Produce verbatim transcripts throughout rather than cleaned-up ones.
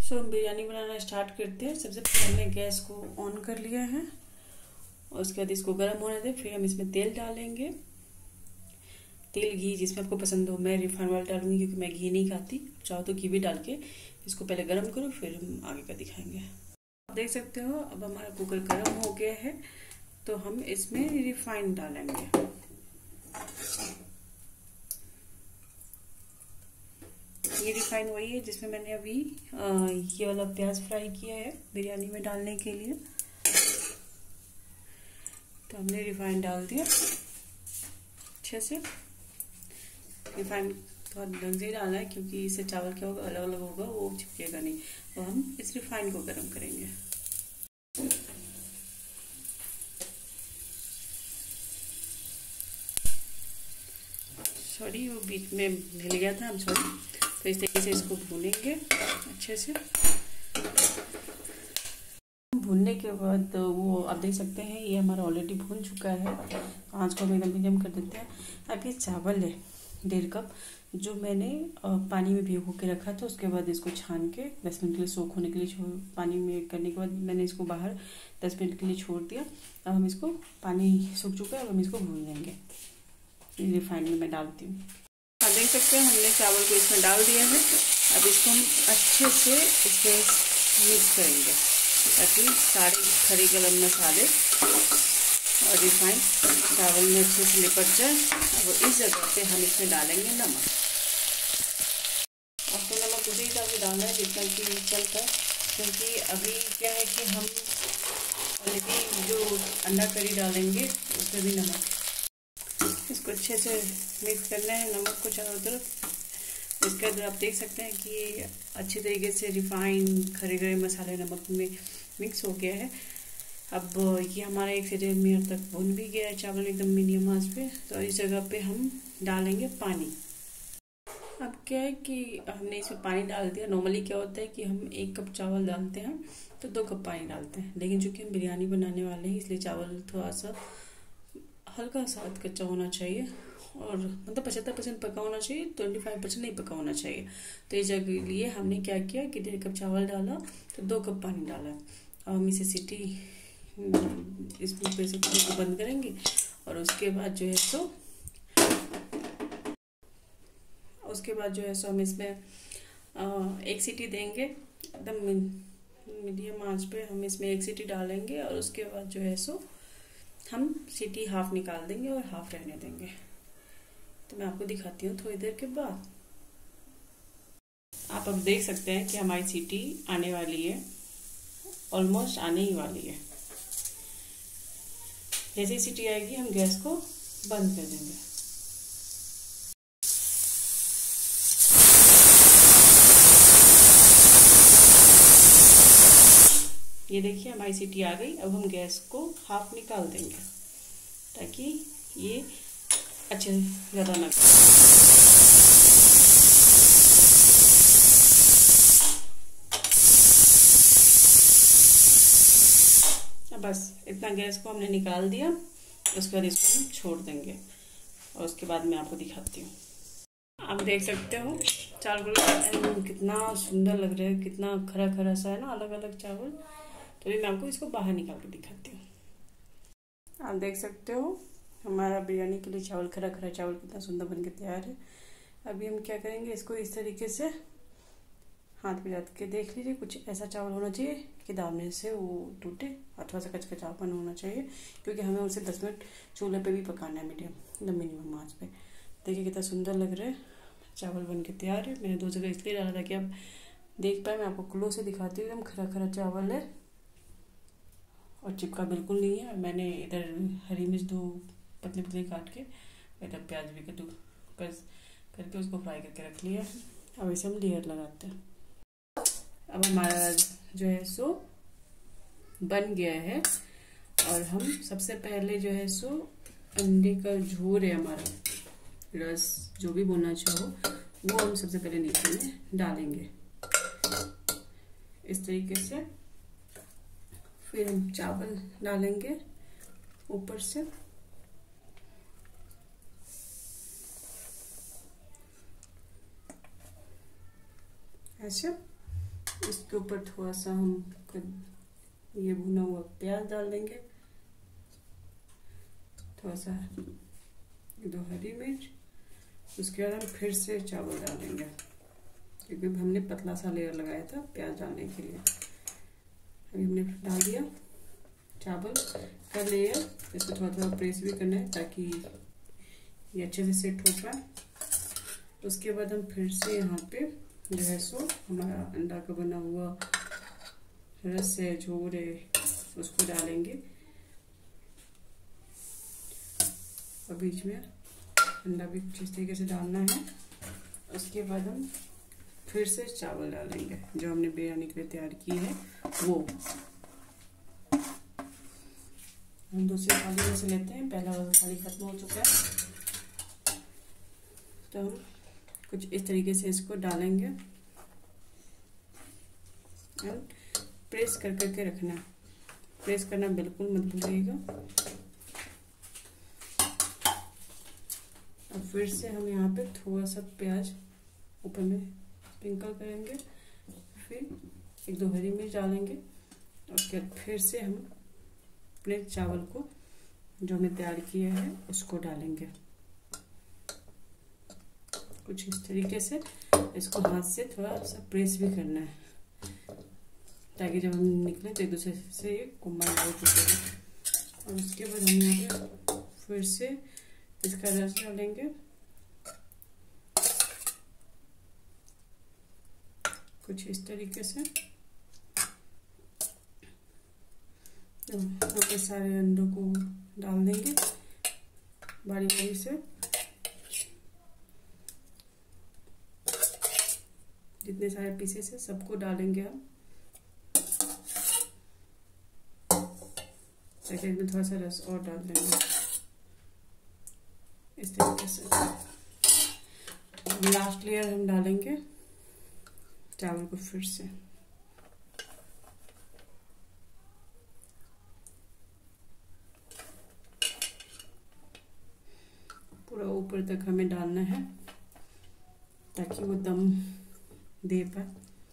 सो हम बिरयानी बनाना स्टार्ट करते हैं। सबसे पहले हमने गैस को ऑन कर लिया है और उसके बाद इसको गर्म होने दें। फिर हम इसमें तेल डालेंगे, तेल घी जिसमें आपको पसंद हो। मैं रिफाइंड ऑयल डालूंगी क्योंकि मैं घी नहीं खाती। चाहो तो घी भी डाल के इसको पहले गर्म करो, फिर हम आगे का दिखाएंगे। आप देख सकते हो अब हमारा कुकर गर्म हो गया है, तो हम इसमें रिफाइंड डालेंगे। ये रिफाइंड वही है जिसमें मैंने अभी आ, ये वाला प्याज फ्राई किया है बिरयानी में डालने के लिए। तो हमने रिफाइंड डाल दिया अच्छे से। रिफाइंड थोड़ा ढंग से डालना है क्योंकि इससे चावल क्या होगा, अलग अलग होगा, वो चिपकेगा नहीं। तो हम इस रिफाइंड को गर्म करेंगे। सॉरी, वो बीच में हिल गया था, हम सॉरी। तो इस तरीके से इसको भूनेंगे अच्छे से। भूनने के बाद वो आप देख सकते हैं ये हमारा ऑलरेडी भून चुका है। आँच को हम एकदम मीडियम कर देते हैं। अब ये चावल है डेढ़ कप, जो मैंने पानी में भिगो के रखा था। उसके बाद इसको छान के दस मिनट के लिए सोख होने के लिए छोड़, पानी में करने के बाद मैंने इसको बाहर दस मिनट के लिए छोड़ दिया। अब हम इसको, पानी सूख चुका है, अब हम इसको भून लेंगे। रिफाइंड में मैं डालती हूँ। आप देख सकते हैं हमने चावल को इसमें डाल दिया है। अब इसको हम अच्छे से इसमें मिक्स करेंगे ताकि सारे खड़े गरम मसाले और रिफाइंड चावल में अच्छे से लिपट जाए। अब इस जगह पे हम इसमें डालेंगे नमक। आपको नमक उसी हिसाब से डालना है जितना कि चलता है, क्योंकि अभी क्या है कि हम ऑलरेडी जो अंडा करी डालेंगे उसमें भी नमक। इसको अच्छे से मिक्स करना है नमक को चारों तरफ। इसके बाद आप देख सकते हैं कि अच्छे तरीके से रिफाइंड खड़े गरे मसाले नमक में मिक्स हो गया है। अब ये हमारा एक से डेढ़ मिनट तक भून भी गया है चावल एकदम मीडियम आंच पे। तो इस जगह पे हम डालेंगे पानी। अब क्या है कि हमने इसमें पानी डाल दिया। नॉर्मली क्या होता है कि हम एक कप चावल डालते हैं तो दो कप पानी डालते हैं, लेकिन चूंकि हम बिरयानी बनाने वाले हैं इसलिए चावल थोड़ा सा हल्का सा कच्चा होना चाहिए और मतलब पचहत्तर परसेंट पका होना चाहिए, ट्वेंटी फाइव परसेंट नहीं पका होना चाहिए। तो इस जगह के लिए हमने क्या किया कि डेढ़ कप चावल डाला तो दो कप पानी डाला। अब हम इसे सीटी इसमें प्रेशर कुकर को बंद करेंगे और उसके बाद जो है सो उसके बाद जो है सो हम इसमें एक सीटी देंगे एकदम मीडियम आंच पे। हम इसमें एक सीटी डालेंगे और उसके बाद जो है सो हम सीटी हाफ निकाल देंगे और हाफ रहने देंगे। तो मैं आपको दिखाती हूँ थोड़ी देर के बाद। आप अब देख सकते हैं कि हमारी सीटी आने वाली है, ऑलमोस्ट आने ही वाली है। जैसे ही सीटी आएगी हम गैस को बंद कर देंगे। ये देखिए हमारी सीटी आ गई। अब हम गैस को हाफ निकाल देंगे ताकि ये अच्छे ज़्यादा ना। बस इतना गैस को हमने निकाल दिया। उसके बाद इसको हम छोड़ देंगे और उसके बाद मैं आपको दिखाती हूँ। आप देख सकते हो चावल कितना सुंदर लग रहा है, कितना खरा खरा सा है ना, अलग अलग चावल। तो अभी मैं आपको इसको बाहर निकाल के दिखाती हूँ। आप देख सकते हो हमारा बिरयानी के लिए चावल, खरा खरा चावल कितना सुंदर बनके तैयार है। अभी हम क्या करेंगे, इसको इस तरीके से हाथ में रख के देख लीजिए। कुछ ऐसा चावल होना चाहिए कि दाबने से वो टूटे और थोड़ा सा कचकचापन होना चाहिए, क्योंकि हमें उसे दस मिनट चूल्हे पे भी पकाना है मीडियम एकदम मिनिमम आंच पे। देखिए कितना सुंदर लग रहा है, चावल बन के तैयार है। मैंने दो जगह इसलिए डाला था कि आप देख पाए। मैं आपको क्लोज से दिखाती हूँ। एकदम खरा खरा चावल है और चिपका बिल्कुल नहीं है। मैंने इधर हरी मिर्च दो पतले पतले काट के, इधर प्याज भी कद्दू कर करके उसको फ्राई करके रख लिया है। अब इसे हम लेयर लगाते हैं। अब हमारा जो है सो बन गया है और हम सबसे पहले जो है सो अंडे का झोर है हमारा, रस जो भी बोलना चाहो, वो हम सबसे पहले नीचे में डालेंगे इस तरीके से। फिर हम चावल डालेंगे ऊपर से। ऐसे इसके ऊपर थोड़ा सा हम ये भुना हुआ प्याज डाल देंगे, थोड़ा सा दो हरी मिर्च। उसके बाद हम फिर से चावल डालेंगे, क्योंकि हमने पतला सा लेयर लगाया था प्याज डालने के लिए। अभी हमने डाल दिया चावल का लेयर। इसको थोड़ा थोड़ा प्रेस भी करना है ताकि ये अच्छे से सेट हो पाए। उसके बाद हम फिर से यहाँ पे जो है सो हमारा अंडा का बना हुआ रस है, झोर है, उसको डालेंगे और बीच में अंडा भी कुछ इस तरीके से डालना है। उसके बाद हम फिर से चावल डालेंगे जो हमने बिरयानी के लिए तैयार की है वो। हम दूसरी थाली में से लेते हैं, पहला वाला थाली खत्म हो चुका है। तो हम कुछ इस तरीके से इसको डालेंगे और प्रेस कर करके रखना है। प्रेस करना बिल्कुल मत भूलिएगा। अब फिर से हम यहाँ पे थोड़ा सा प्याज ऊपर में स्प्रिंकल करेंगे, फिर एक दो हरी मिर्च डालेंगे और उसके बाद फिर से हम अपने चावल को जो हमने तैयार किया है उसको डालेंगे। कुछ इस तरीके से इसको हाथ से थोड़ा सा प्रेस भी करना है ताकि जब हम निकले तो एक दूसरे से ये कंबाइन हो चुके। और उसके बाद हम यहाँ पे फिर से इसका रस डालेंगे, कुछ इस तरीके से। यहाँ पे सारे अंडों को डाल देंगे बारी बारी से, जितने सारे पीसेस है सबको डालेंगे हम। सेकेंड में थोड़ा सा रस और डाल देंगे इस तरीके से। लास्ट लेयर हम डालेंगे चावल को फिर से। पूरा ऊपर तक हमें डालना है ताकि वो दम दे पाए।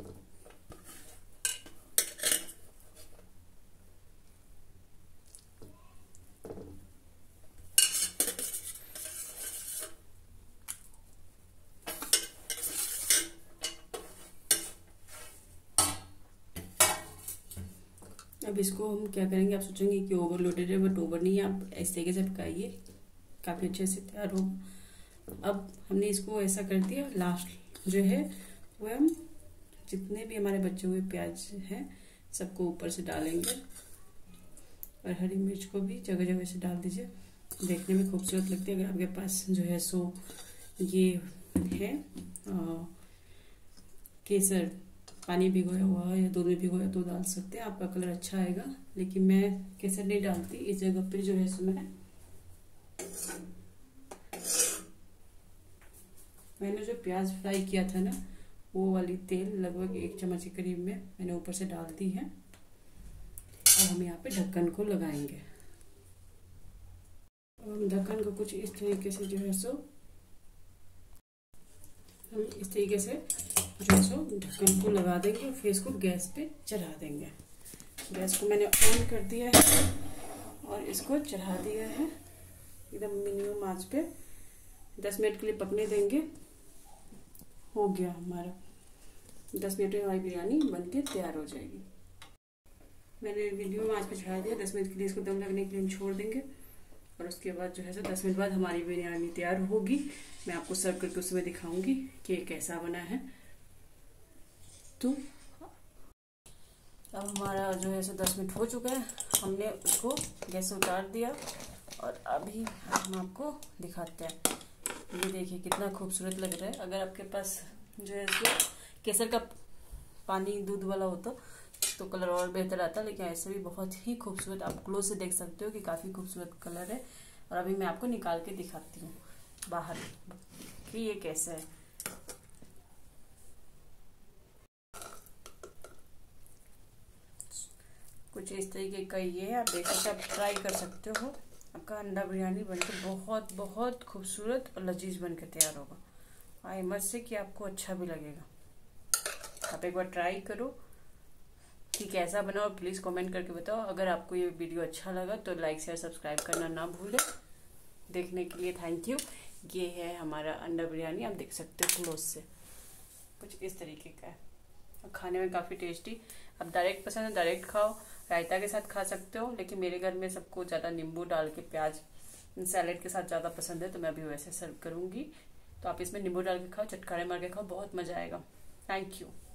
अब इसको हम क्या करेंगे, आप सोचेंगे कि ओवरलोडेड है, बट ओवर नहीं है। आप इस तरीके से पकाइए, काफ़ी अच्छे से तैयार होगा। अब हमने इसको ऐसा कर दिया, लास्ट जो है वो हम जितने भी हमारे बचे हुए प्याज हैं सबको ऊपर से डालेंगे और हरी मिर्च को भी जगह जगह से डाल दीजिए, देखने में खूबसूरत लगती है। अगर आपके पास जो है सो ये है आ, केसर पानी भिगोया हुआ या दूध में भिगोया तो डाल सकते हैं, आपका कलर अच्छा आएगा। लेकिन मैं केसर नहीं डालती, इस जगह पे जो है सो मैं मैंने जो प्याज फ्राई किया था ना वो वाली तेल लगभग एक चम्मच के करीब में मैंने ऊपर से डाल दी है। और हम यहाँ पे ढक्कन को लगाएंगे और हम ढक्कन को कुछ इस तरीके से जो है सो हम इस तरीके से जो है सो ढक्कन को लगा देंगे और फिर इसको गैस पे चढ़ा देंगे। गैस को मैंने ऑन कर दिया है और इसको चढ़ा दिया है एकदम मिनिमम आंच पे। दस मिनट के लिए पकने देंगे। हो गया हमारा, दस मिनट में हमारी बिरयानी बनके तैयार हो जाएगी। मैंने मीडियम आंच पे चढ़ा दिया। दस मिनट के लिए इसको दम लगने के लिए हम छोड़ देंगे और उसके बाद जो है सो दस मिनट बाद हमारी बिरयानी तैयार होगी। मैं आपको सर्व करके उसमें दिखाऊंगी कि कैसा बना है। तो अब हमारा जो है सो दस मिनट हो चुका है, हमने उसको गैस से उतार दिया और अभी हम आपको दिखाते हैं। ये देखिए कितना खूबसूरत लग रहा है। अगर आपके पास जो है सो केसर का पानी दूध वाला होता तो कलर और बेहतर आता, लेकिन ऐसे भी बहुत ही खूबसूरत, आप क्लोज से देख सकते हो कि काफ़ी खूबसूरत कलर है। और अभी मैं आपको निकाल के दिखाती हूँ बाहर कि ये कैसा है। कुछ इस तरीके का ये है, आप देख सकते, आप ट्राई कर सकते हो। आपका अंडा बिरयानी बनकर बहुत बहुत खूबसूरत और लजीज बनकर तैयार होगा। आई मत से कि आपको अच्छा भी लगेगा। आप एक बार ट्राई करो कि कैसा बना और प्लीज़ कमेंट करके बताओ। अगर आपको ये वीडियो अच्छा लगा तो लाइक शेयर सब्सक्राइब करना ना भूलें। देखने के लिए थैंक यू। ये है हमारा अंडा बिरयानी, आप देख सकते हो क्लोज से, कुछ इस तरीके का है और खाने में काफ़ी टेस्टी। अब डायरेक्ट पसंद है डायरेक्ट खाओ, रायता के साथ खा सकते हो, लेकिन मेरे घर में सबको ज़्यादा नींबू डाल के प्याज सैलेड के साथ ज़्यादा पसंद है, तो मैं अभी वैसे सर्व करूँगी। तो आप इसमें नींबू डाल के खाओ, चटकारे मार के खाओ, बहुत मज़ा आएगा। Thank you.